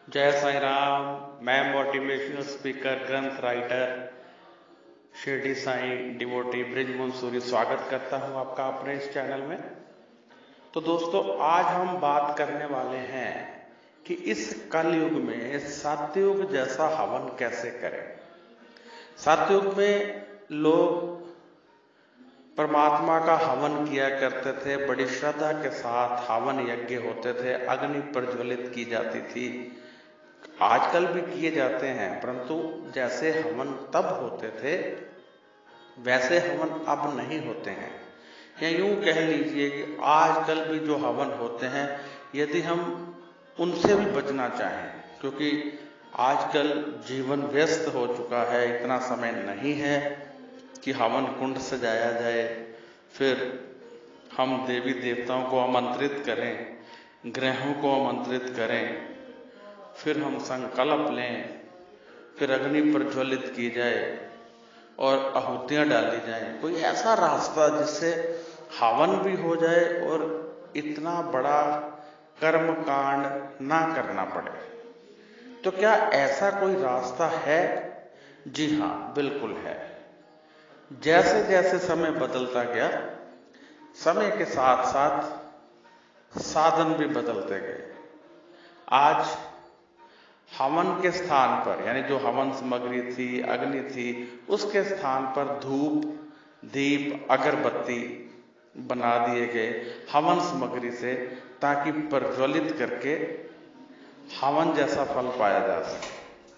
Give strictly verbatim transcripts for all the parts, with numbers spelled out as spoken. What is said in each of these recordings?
जय साईं राम। मैं motivational speaker, ग्रंथ राइटर, शिरडी साईं डिवोटी ब्रिज मंसूरी स्वागत करता हूं आपका अपने इस चैनल में। तो दोस्तों, आज हम बात करने वाले हैं कि इस कलयुग में सतयुग जैसा हवन कैसे करें। सतयुग में लोग परमात्मा का हवन किया करते थे, बड़ी श्रद्धा के साथ हवन यज्ञ होते थे, अग्नि प्रज्वलित की जाती थी। आजकल भी किए जाते हैं, परंतु जैसे हवन तब होते थे वैसे हवन अब नहीं होते हैं। या यूं कह लीजिए कि आजकल भी जो हवन होते हैं, यदि हम उनसे भी बचना चाहें, क्योंकि आजकल जीवन व्यस्त हो चुका है, इतना समय नहीं है कि हवन कुंड सजाया जाए, फिर हम देवी देवताओं को आमंत्रित करें, ग्रहों को आमंत्रित करें, फिर हम संकल्प लें, फिर अग्नि प्रज्वलित की जाए और आहुतियां डाली जाएं। कोई ऐसा रास्ता जिससे हवन भी हो जाए और इतना बड़ा कर्म कांड ना करना पड़े। तो क्या ऐसा कोई रास्ता है? जी हाँ, बिल्कुल है। जैसे जैसे समय बदलता गया, समय के साथ साथ साधन भी बदलते गए। आज हवन के स्थान पर, यानी जो हवन सामग्री थी, अग्नि थी, उसके स्थान पर धूप, दीप, अगरबत्ती बना दिए गए हवन सामग्री से, ताकि प्रज्वलित करके हवन जैसा फल पाया जा सके।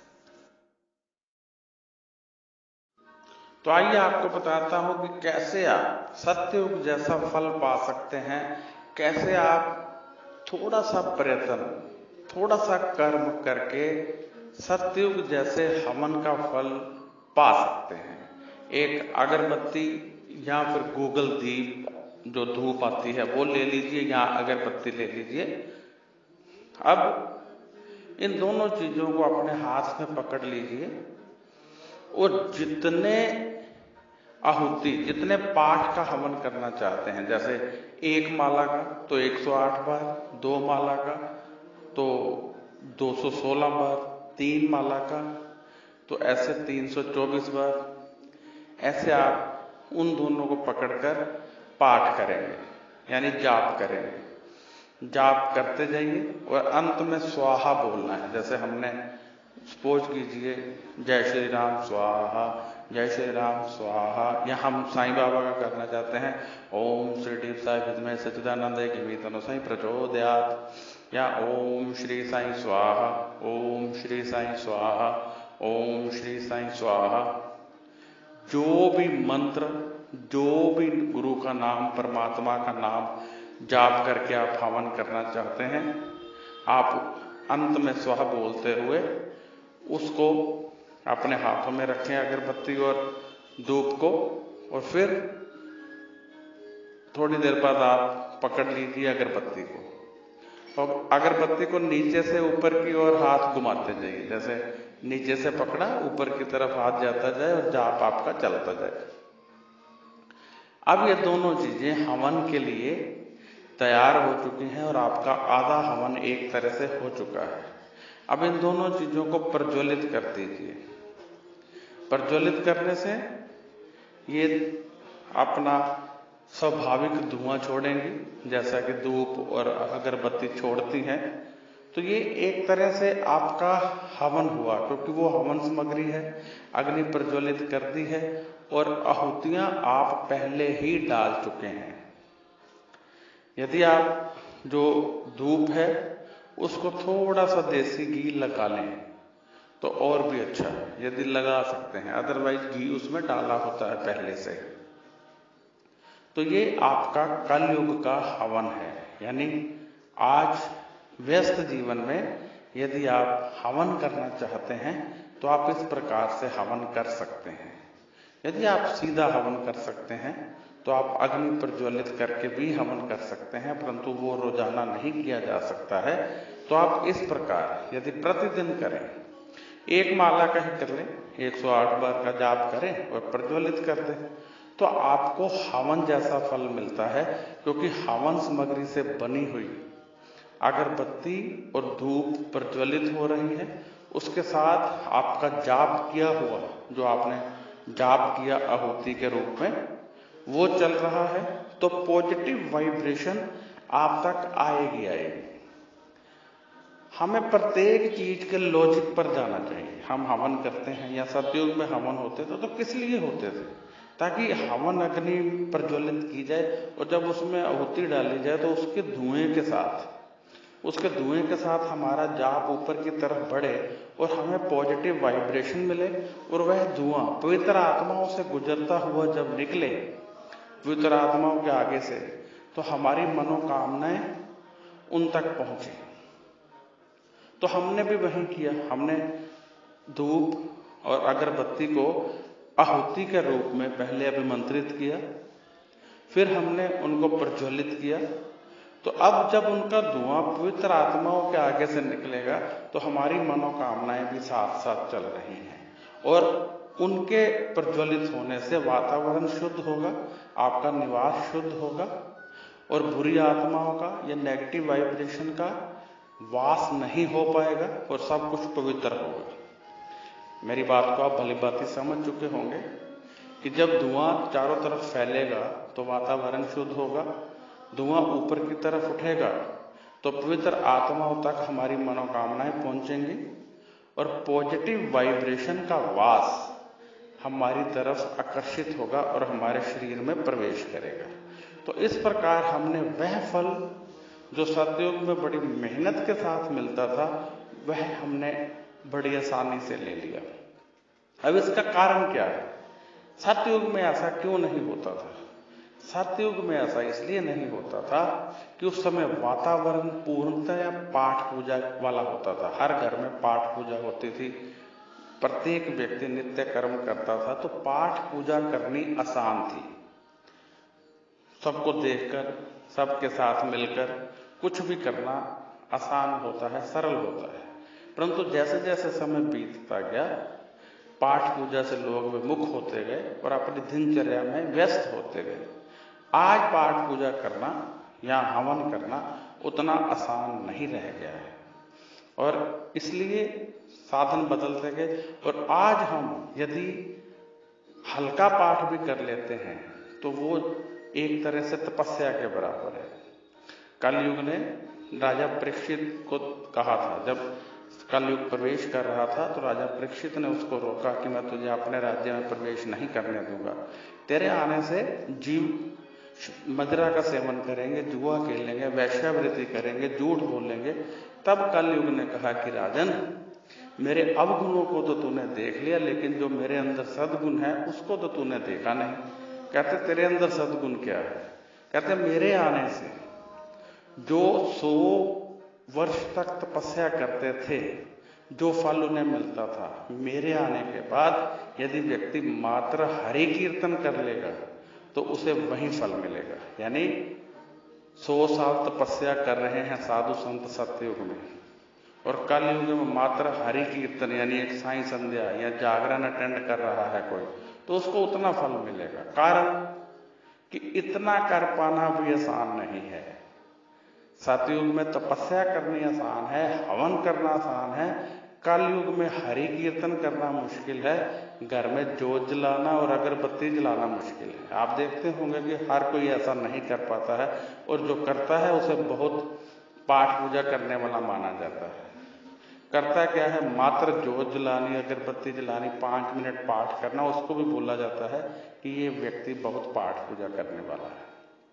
तो आइए आपको बताता हूं कि कैसे आप सतयुग जैसा फल पा सकते हैं, कैसे आप थोड़ा सा प्रयत्न, थोड़ा सा कर्म करके सतयुग जैसे हवन का फल पा सकते हैं। एक अगरबत्ती या फिर गूगल दीप, जो धूप आती है, वो ले लीजिए या अगरबत्ती ले लीजिए। अब इन दोनों चीजों को अपने हाथ में पकड़ लीजिए और जितने आहुति, जितने पाठ का हवन करना चाहते हैं, जैसे एक माला का तो एक सौ आठ बार, दो माला का तो दो सौ सोलह बार, तीन माला का तो ऐसे तीन सौ चौबीस बार, ऐसे आप उन दोनों को पकड़कर पाठ करेंगे, यानी जाप करेंगे। जाप करते जाइए और अंत में स्वाहा बोलना है। जैसे हमने सपोज कीजिए, जय श्री राम स्वाहा, जय श्री राम स्वाहा, या हम साईं बाबा का करना चाहते हैं, ओम श्री साई विद्महे सच्चिदानंद धीमहि साई प्रचोदयात्, या ओम श्री साई स्वाहा, ओम श्री साई स्वाहा, ओम श्री साई स्वाहा। जो भी मंत्र, जो भी गुरु का नाम, परमात्मा का नाम जाप करके आप हवन करना चाहते हैं, आप अंत में स्वाहा बोलते हुए उसको अपने हाथों में रखें, अगरबत्ती और धूप को, और फिर थोड़ी देर बाद आप पकड़ लीजिए अगरबत्ती को, और अगरबत्ती को नीचे से ऊपर की ओर हाथ घुमाते जाइए। जैसे नीचे से पकड़ा, ऊपर की तरफ हाथ जाता जाए और जाप आपका चलता जाए। अब ये दोनों चीजें हवन के लिए तैयार हो चुकी हैं और आपका आधा हवन एक तरह से हो चुका है। अब इन दोनों चीजों को प्रज्वलित कर दीजिए। प्रज्वलित करने से ये अपना स्वाभाविक धुआं छोड़ेंगी, जैसा कि धूप और अगरबत्ती छोड़ती हैं। तो ये एक तरह से आपका हवन हुआ, क्योंकि वो हवन सामग्री है, अग्नि प्रज्वलित कर दी है और आहुतियां आप पहले ही डाल चुके हैं। यदि आप जो धूप है उसको थोड़ा सा देसी घी लगा लें तो और भी अच्छा है, यदि लगा सकते हैं, अदरवाइज घी उसमें डाला होता है पहले से। तो ये आपका कलयुग का हवन है। यानी आज व्यस्त जीवन में यदि आप हवन करना चाहते हैं तो आप इस प्रकार से हवन कर सकते हैं। यदि आप सीधा हवन कर सकते हैं तो आप अग्नि प्रज्वलित करके भी हवन कर सकते हैं, परंतु वो रोजाना नहीं किया जा सकता है। तो आप इस प्रकार यदि प्रतिदिन करें, एक माला का ही कर लें, एक सौ आठ बार का जाप करें और प्रज्वलित कर दें, तो आपको हवन जैसा फल मिलता है, क्योंकि हवन सामग्री से बनी हुई अगरबत्ती और धूप प्रज्वलित हो रही है, उसके साथ आपका जाप किया हुआ, जो आपने जाप किया आहुति के रूप में, वो चल रहा है, तो पॉजिटिव वाइब्रेशन आप तक आएगी आएगी। हमें प्रत्येक चीज के लॉजिक पर जाना चाहिए। हम हवन करते हैं या सतयुग में हवन होते थे तो किस लिए होते थे? ताकि हवन अग्नि प्रज्वलित की जाए और जब उसमें आहुति डाली जाए तो उसके धुएं के साथ उसके धुएं के साथ हमारा जाप ऊपर की तरफ बढ़े और हमें पॉजिटिव वाइब्रेशन मिले, और वह धुआं पवित्र आत्माओं से गुजरता हुआ जब निकले पवित्र आत्माओं के आगे से, तो हमारी मनोकामनाएं उन तक पहुंचे। तो हमने भी वही किया। हमने धूप और अगरबत्ती को आहुति के रूप में पहले अभिमंत्रित किया, फिर हमने उनको प्रज्वलित किया। तो अब जब उनका धुआं पवित्र आत्माओं के आगे से निकलेगा तो हमारी मनोकामनाएं भी साथ साथ चल रही हैं, और उनके प्रज्वलित होने से वातावरण शुद्ध होगा, आपका निवास शुद्ध होगा, और बुरी आत्माओं का या नेगेटिव वाइब्रेशन का वास नहीं हो पाएगा और सब कुछ पवित्र होगा। मेरी बात को आप भली भांति समझ चुके होंगे कि जब धुआं चारों तरफ फैलेगा तो वातावरण शुद्ध होगा, धुआं ऊपर की तरफ उठेगा तो पवित्र आत्माओं तक हमारी मनोकामनाएं पहुंचेंगी और पॉजिटिव वाइब्रेशन का वास हमारी तरफ आकर्षित होगा और हमारे शरीर में प्रवेश करेगा। तो इस प्रकार हमने वह फल जो सतयुग में बड़ी मेहनत के साथ मिलता था, वह हमने बड़ी आसानी से ले लिया। अब इसका कारण क्या है? सतयुग में ऐसा क्यों नहीं होता था? सतयुग में ऐसा इसलिए नहीं होता था कि उस समय वातावरण पूर्णतः पाठ पूजा वाला होता था। हर घर में पाठ पूजा होती थी, प्रत्येक व्यक्ति नित्य कर्म करता था, तो पाठ पूजा करनी आसान थी। सबको देखकर, सबके साथ मिलकर कुछ भी करना आसान होता है, सरल होता है। परंतु जैसे जैसे समय बीतता गया, पाठ पूजा से लोग विमुख होते गए और अपनी दिनचर्या में व्यस्त होते गए। आज पाठ पूजा करना या हवन करना उतना आसान नहीं रह गया है, और इसलिए साधन बदलते गए। और आज हम यदि हल्का पाठ भी कर लेते हैं तो वो एक तरह से तपस्या के बराबर है। कलयुग ने राजा परीक्षित को कहा था, जब कलयुग प्रवेश कर रहा था तो राजा परीक्षित ने उसको रोका कि मैं तुझे अपने राज्य में प्रवेश नहीं करने दूंगा। तेरे आने से जीव मदिरा का सेवन करेंगे, जुआ खेलेंगे, वैश्यावृत्ति करेंगे, झूठ बोलेंगे। तब कलयुग ने कहा कि राजन, मेरे अवगुणों को तो तूने देख लिया, लेकिन जो मेरे अंदर सद्गुण है उसको तो तूने देखा नहीं। कहते तेरे अंदर सद्गुण क्या है? कहते मेरे आने से जो सौ वर्ष तक तपस्या करते थे, जो फल उन्हें मिलता था, मेरे आने के बाद यदि व्यक्ति मात्र हरि कीर्तन कर लेगा तो उसे वही फल मिलेगा। यानी सौ साल तपस्या कर रहे हैं साधु संत सतयुग में, और कलयुग में मात्र हरि कीर्तन यानी एक साई संध्या या जागरण अटेंड कर रहा है कोई, तो उसको उतना फल मिलेगा। कारण कि इतना कर पाना भी आसान नहीं है। सतयुग में तपस्या करनी आसान है, हवन करना आसान है, कलयुग में हरि कीर्तन करना मुश्किल है, घर में जोत जलाना और अगरबत्ती जलाना मुश्किल है। आप देखते होंगे कि हर कोई ऐसा नहीं कर पाता है, और जो करता है उसे बहुत पाठ पूजा करने वाला माना जाता है। करता क्या है? मात्र जोत जलानी, अगरबत्ती जलानी, पांच मिनट पाठ करना, उसको भी बोला जाता है कि ये व्यक्ति बहुत पाठ पूजा करने वाला है।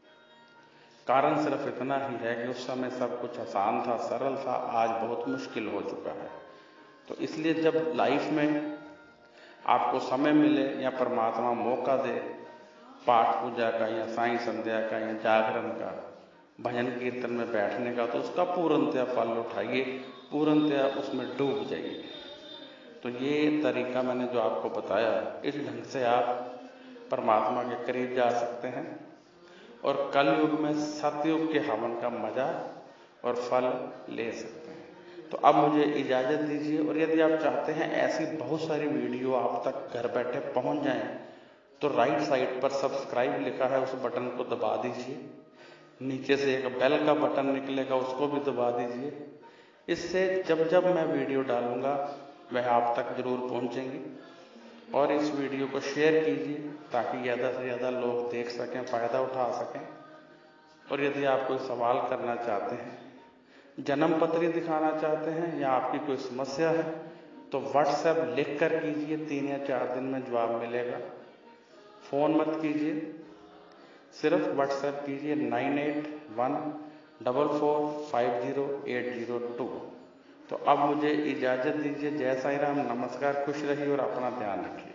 कारण सिर्फ इतना ही है कि उस समय सब कुछ आसान था, सरल था, आज बहुत मुश्किल हो चुका है। तो इसलिए जब लाइफ में आपको समय मिले या परमात्मा मौका दे पाठ पूजा का या साई संध्या का या जागरण का, भजन कीर्तन में बैठने का, तो उसका पूर्णतया फल उठाइए, पूर्णतया उसमें डूब जाइए। तो ये तरीका मैंने जो आपको बताया, इस ढंग से आप परमात्मा के करीब जा सकते हैं और कलयुग में सतयुग के हवन का मजा और फल ले सकते हैं। तो अब मुझे इजाजत दीजिए, और यदि आप चाहते हैं ऐसी बहुत सारी वीडियो आप तक घर बैठे पहुंच जाएं, तो राइट साइड पर सब्सक्राइब लिखा है, उस बटन को दबा दीजिए। नीचे से एक बेल का बटन निकलेगा, उसको भी दबा दीजिए। इससे जब जब मैं वीडियो डालूंगा वह आप तक जरूर पहुंचेंगी। और इस वीडियो को शेयर कीजिए ताकि ज़्यादा से ज़्यादा लोग देख सकें, फ़ायदा उठा सकें। और यदि आप कोई सवाल करना चाहते हैं, जन्म पत्री दिखाना चाहते हैं या आपकी कोई समस्या है तो व्हाट्सएप लिख कर कीजिए, तीन या चार दिन में जवाब मिलेगा। फ़ोन मत कीजिए, सिर्फ व्हाट्सएप कीजिए nine eight one double four five zero eight zero two. तो अब मुझे इजाज़त दीजिए। जय साईं राम, नमस्कार, खुश रहिए और अपना ध्यान रखिए।